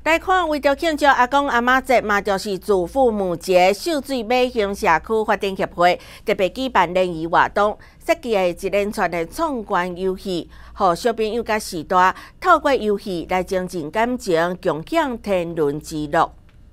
来看，为着庆祝阿公阿嬷节，嘛就是祖父母节，秀水马兴社区发展协会特别举办联谊活动，设计的一连串的创关游戏，互小朋友甲时代透过游戏来增进感情，共享天伦之乐。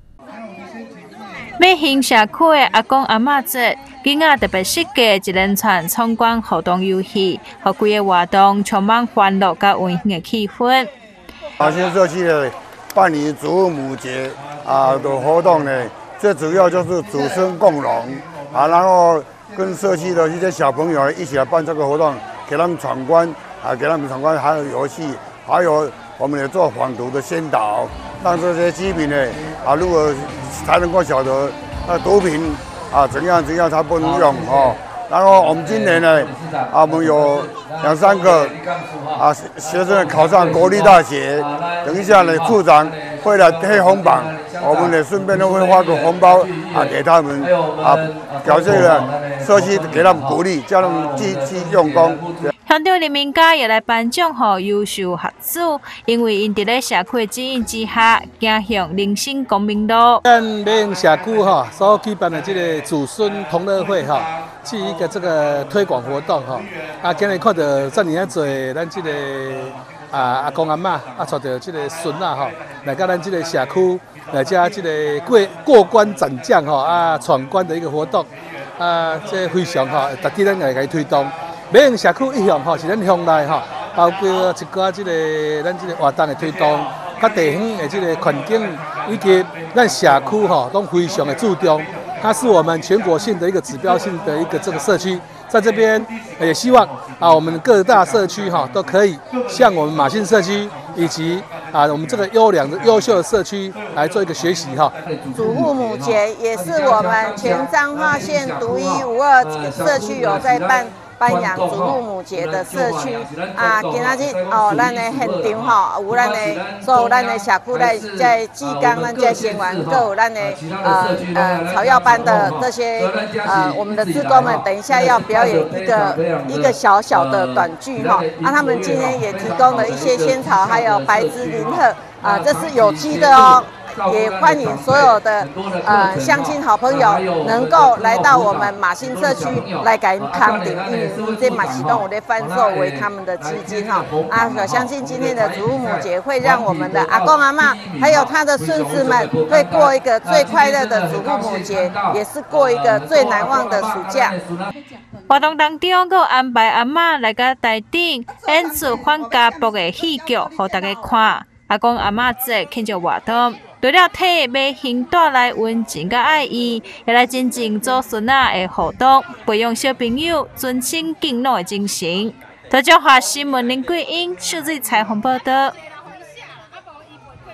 马兴社区的阿公阿嬷节，囡仔特别设计一连串闯关互动游戏，互规个活动充满欢乐甲温馨的气氛。 马兴社区的办理祖父母节的活动呢，最主要就是祖孙共荣然后跟社区的一些小朋友一起来办这个活动，给他们闯关给他们闯关，还有游戏，还有我们也做反毒的宣导，让这些居民呢如果才能够晓得毒品怎样才不能用然后我们今年呢我们有2、3个学生考上国立大学，等一下呢处长会来贴红榜，我们也顺便都会发个红包给他们表现了社区给他们鼓励，叫他们积极用功。 乡长林明嘉也来颁奖给优秀学子，因为因伫咧社区的指引之下，走向人生光明路。 咱马兴社区所举办的这个祖孙同乐会是一个这个推广活动今日看到这么多咱这个阿公阿嬷带着这个孙来到咱这个社区来加这个过关斩将闯关的一个活动这非常大家咱来推动。马兴社区一向是咱乡内包括一寡这个咱这个活动的推动，甲地方的这个环境以及咱社区都非常的注重。它是我们全国性的一个指标性的一个这个社区，在这边也希望我们各大社区都可以向我们马兴社区以及我们这个优秀的社区来做一个学习祖父母节也是我们全彰化县独一无二社区有在颁扬祖父母节的社区今仔日咱的现场有咱的所有咱的社区在技工咱这成员，各有咱的草药班的这些我们的志工们，等一下要表演一个小小的短剧他们今天也提供了一些仙草，还有白芝林鹤这是有机的也欢迎所有的乡亲好朋友能够来到我们马兴社区来给康顶，因为这马启动我的贩售为他们的基金我相信今天的祖父母节会让我们的阿公阿嬷还有他的孙子们会过一个最快乐的祖父母节，也是过一个最难忘的暑假。 活动当中，还安排阿嬷来到台顶演出反家暴的戏剧，给大家看。阿公阿嬷节庆祝活动，除了替马兴带来温情甲爱意，也来增进祖孙的互动，培养小朋友尊亲敬老的精神。台中华新闻林桂英数字采访报道。